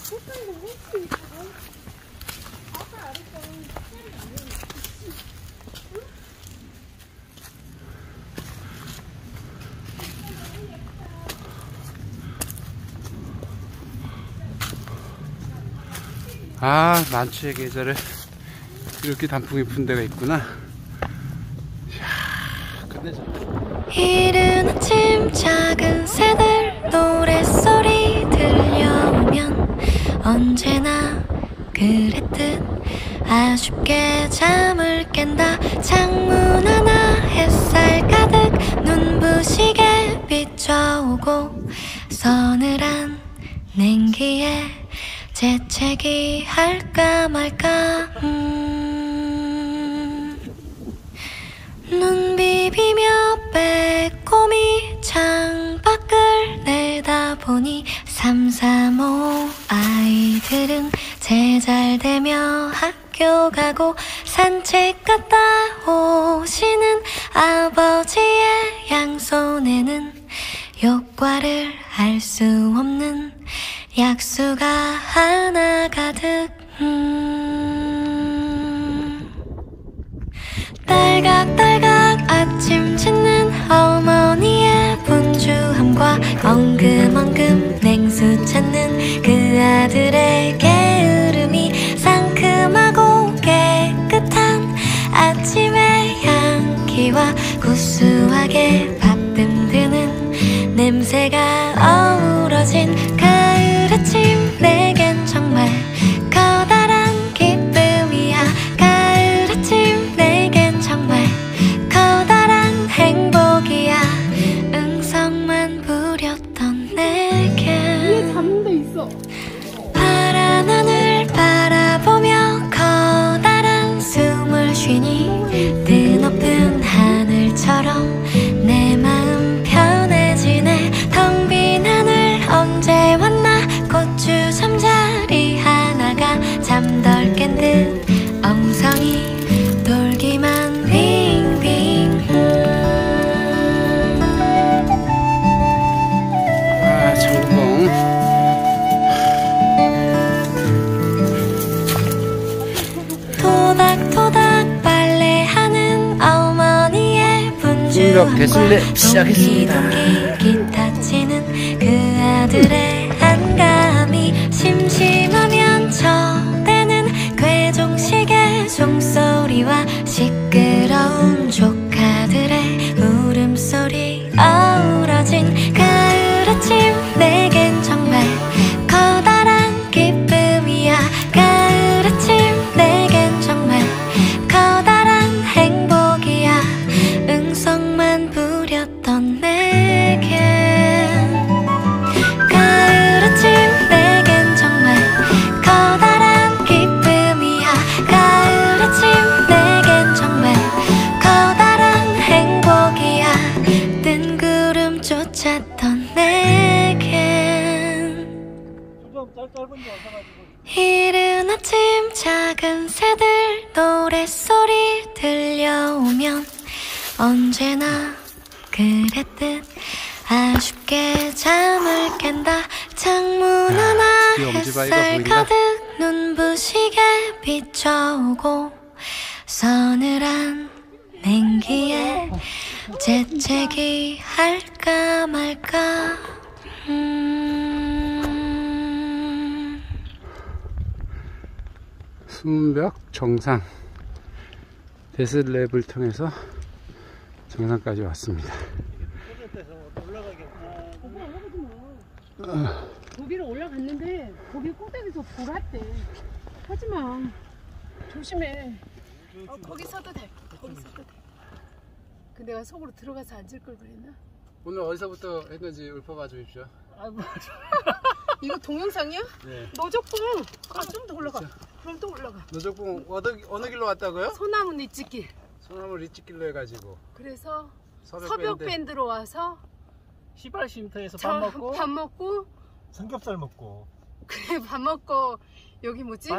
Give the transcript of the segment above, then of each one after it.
아, 만추의 계절에 이렇게 단풍이 분 데가 있구나. 이야, 끝내줘. 이른 아침 작은 새들 노랫소리 들려오면 언제나 그랬듯 아쉽게 잠을 깬다. 창문 하나 햇살 가득 눈부시게 비춰오고 서늘한 냉기에 재채기 할까 말까. 눈 비비며 빼꼼히 창밖을 내다보니 3, 4, 5 아이들은 제잘되며 학교 가고 산책 갔다 오시는 아버지의 양손에는 효과를 알 수 없는 약수가 하나 가득. 딸각딸각 아침 짓는 어머니의 분주함과 엉금엉금 냉수 찾는 그 아들의 게으름이 상큼하고 깨끗한 아침의 향기와 구수하게 밥듬 드는 냄새가 어우러진 가을 아침. 내겐 정말 커다란 기쁨이야. 가을 아침 내겐 정말 커다란 행복이야. 응성만 부렸던 내겐 잡는 데 있어. 파란 하늘 바라보며 커다란 숨을 쉬니 뜨높은 하늘처럼 내 마음 편해지네. 텅 빈 하늘 언제 왔나. 고추 잠자리 하나가 잠덜 깬 듯 엉성이 돌기만 빙빙. 아, 정봉. 토닥토닥 빨래하는 어머니의 분주함과 대술래 시작했습니다. 동기동기 기타 치는 그 아들의 한가함이 심심하면 저대는 괴종식의 종소리와 시끄러운 조카들의 울음소리 어우러진 가을 아침. 내겐 정말 커다란 기쁨이야. 가을 아침 내겐 정말 커다란 행복이야. 응성만 부렸던 내겐 가을 아침 내겐 정말 커다란 기쁨이야. 가을 아침 내겐 정말 커다란 행복이야. 뜬구름 쫓았던 내겐 이른 아침 작은 새들 노랫소리 들려오면 언제나 그랬듯 아쉽게 잠을 깬다. 창문 하나 햇살 가득 눈부시게 비춰오고 서늘한 냉기에 재채기 할까 말까. 수문벽 정상 데스랩을 통해서 정상까지 왔습니다. 거기로 올라갔는데 거기 꼭대기에서 보랐대. 하지마. 조심해. 거기 서도 돼. 거기 서도 돼. 그 내가 속으로 들어가서 앉을 걸 그랬나? 오늘 어디서부터 했는지 읊어봐 주십시오. 이거 동영상이야? 네. 노적봉. 좀 더 올라가. 그럼 또 올라가. 노적봉 어느 길로 왔다고요? 소나무 리치길. 소나무 리치길로 해가지고. 그래서 서벽 밴드로 와서 시발쉼터에서 밥 먹고 삼겹살 먹고 그래 밥 먹고 여기 뭐지?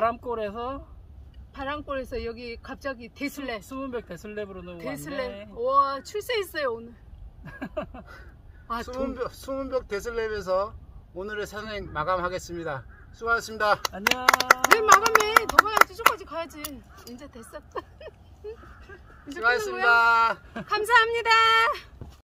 바람골에서 여기 갑자기 데슬랩 수문벽 데슬랩으로 데슬랩. 와 출세했어요 오늘. 수문벽 데슬랩에서 오늘의 산행 마감하겠습니다. 수고하셨습니다. 안녕. 왜 마감해? 너 가야지. 저까지 가야지. 이제 됐어. 이제 끝난 거야? 수고하셨습니다. 감사합니다.